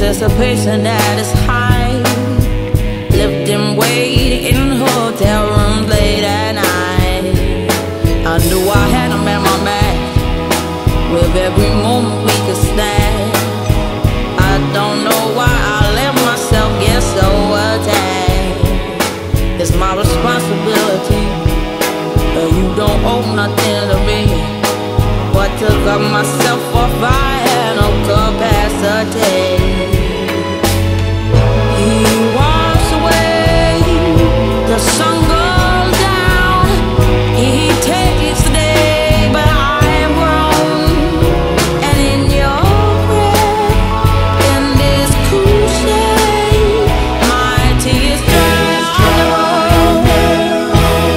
anticipation that is high. Lifting weight in hotel rooms late at night. I knew I had him at my back with every moment we could stand. I don't know why I let myself get so attached. It's my responsibility, but you don't owe nothing to me. But to cut myself off, I had no capacity. He walks away, the sun goes down. He takes the day, but I am grown. And in your breath, in this cool shade, my tears dry on the road.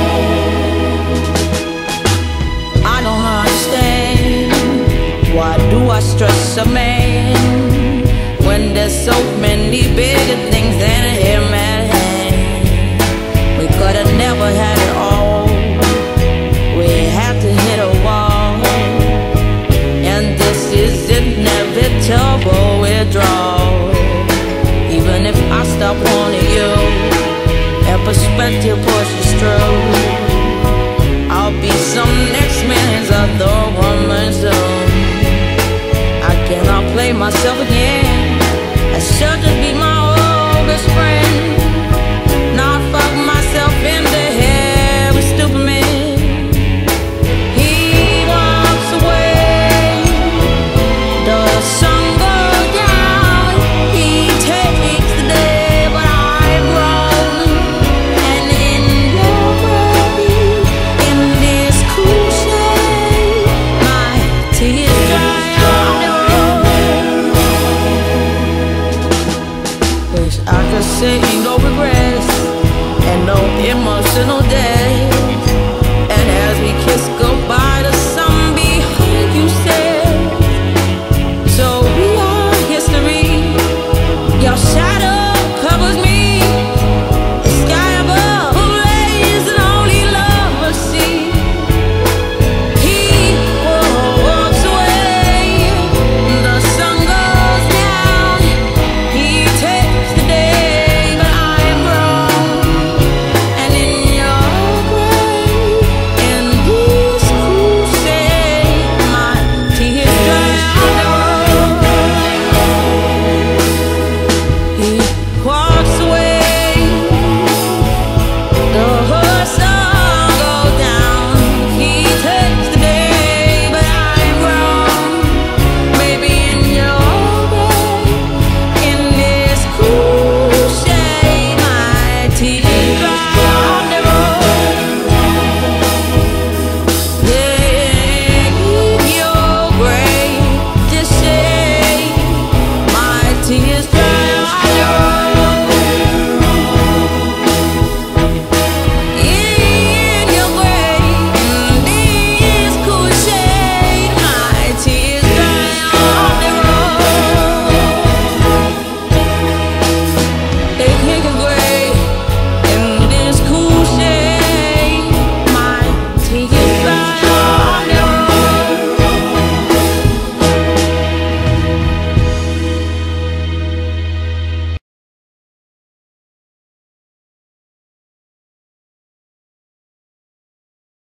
I don't understand, why do I stress a man when there's so many bigger things than him at hand? We could've never had it all, we had to hit a wall, and this is inevitable withdrawal. Even if I stop wanting you and perspective pushes through, I'll be some next man's other woman soon. I cannot play myself again.